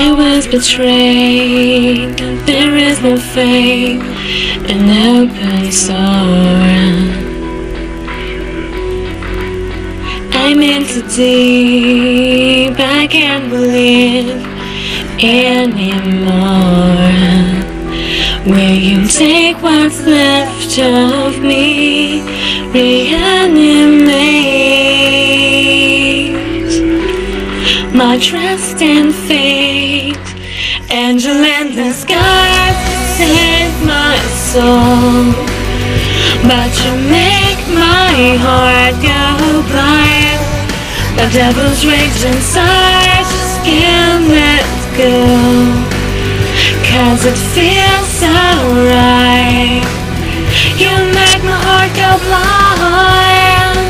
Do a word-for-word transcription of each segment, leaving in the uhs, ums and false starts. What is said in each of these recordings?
I was betrayed. There is no fate, an open sore. I'm in too deep, I can't believe anymore. Will you take what's left of me, reanimate my trust and faith? Angel in disguise, save my soul, but you make my heart go blind. The devil's rage inside, just can't let go, 'cause it feels so right. You make my heart go blind.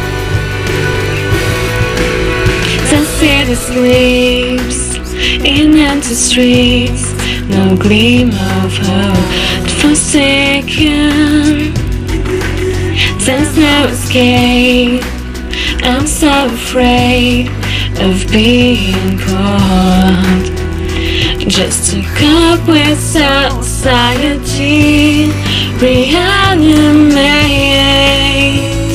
The city sleeps in empty streets, no gleam of hope, forsaken. There's no escape, I'm so afraid of being caught, just to cope with society. Reanimate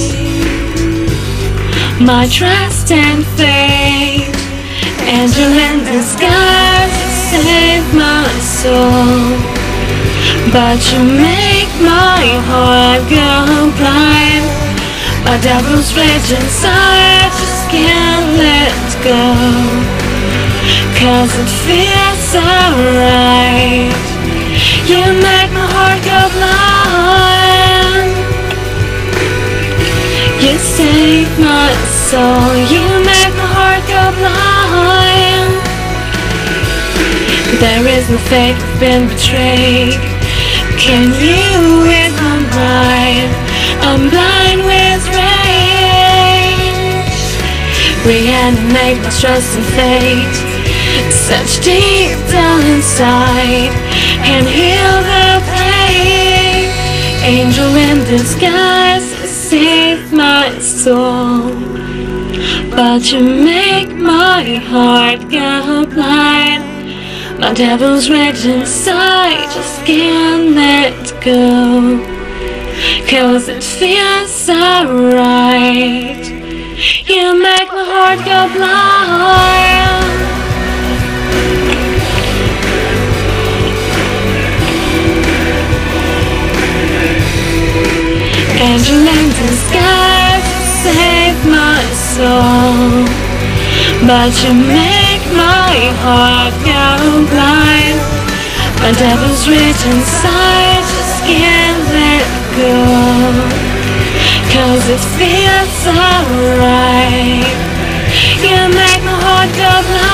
my trust and faith. Angel in disguise, save my soul, but you make my heart go blind. My devil's rage inside, just can't let go, 'cause it feels so right. You make my heart go blind. You save my soul, you make my heart go blind. There is no fate, we've been betrayed. Can you read my mind? I'm blind with rage. Reanimate my trust and faith, such deep down inside, and heal the pain. Angel in disguise, save my soul, but you make my heart go blind. My devil's rage inside, just can't let go, 'cause it feels so right. You make my heart go blind. Angel in disguise, save my soul, but you make my heart go blind. My devil's rage inside, just can't let go, 'cause it feels so right. You make my heart go blind.